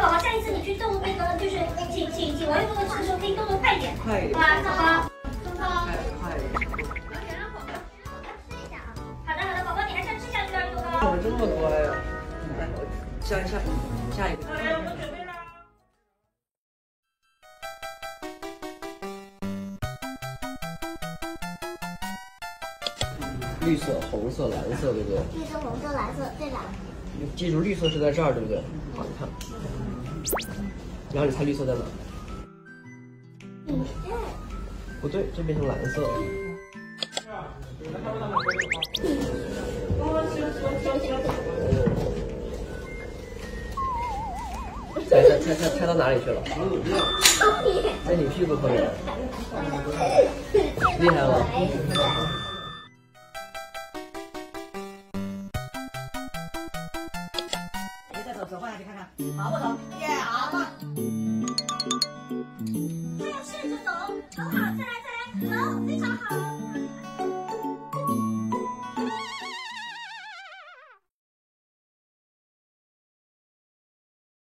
宝宝，下一次你去动那个，就是请王一工作室的时候，可以动作快一点。 快一点。 好吧，那好。 快一点。 好的，宝宝，你还想吃下去多高？ 怎么这么乖呀？来，我下一个。 哎，我们准备了。 绿色、红色、蓝色，对不对？ 绿色、红色、蓝色，在哪？ 记住，绿色是在这儿，对不对？好，你看。然后你猜绿色在哪？不对，这变成蓝色了。猜到哪里去了？在你屁股后面。厉害了。 你再手换下去看看，好不好？耶，好了。